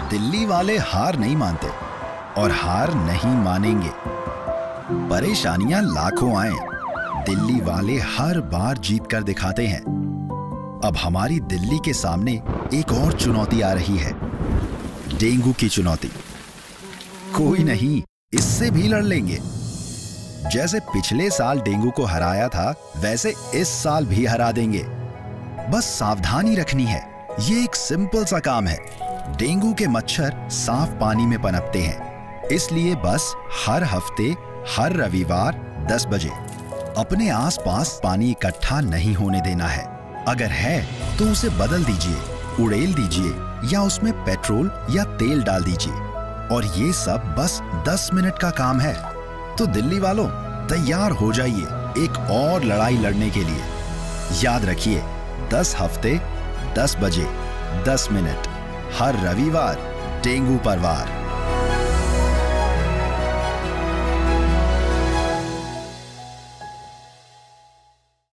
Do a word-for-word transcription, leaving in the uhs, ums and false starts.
दिल्ली वाले हार नहीं मानते और हार नहीं मानेंगे। परेशानियां लाखों आए, दिल्ली वाले हर बार जीत कर दिखाते हैं। अब हमारी दिल्ली के सामने एक और चुनौती आ रही है, डेंगू की चुनौती। कोई नहीं, इससे भी लड़ लेंगे। जैसे पिछले साल डेंगू को हराया था, वैसे इस साल भी हरा देंगे। बस सावधानी रखनी है। ये एक सिंपल सा काम है। डेंगू के मच्छर साफ पानी में पनपते हैं, इसलिए बस हर हफ्ते हर रविवार दस बजे अपने आसपास पानी इकट्ठा नहीं होने देना है। अगर है तो उसे बदल दीजिए, उड़ेल दीजिए या उसमें पेट्रोल या तेल डाल दीजिए। और ये सब बस दस मिनट का काम है। तो दिल्ली वालों, तैयार हो जाइए एक और लड़ाई लड़ने के लिए। याद रखिए, दस हफ्ते दस बजे दस मिनट हर रविवार डेंगू पर वार।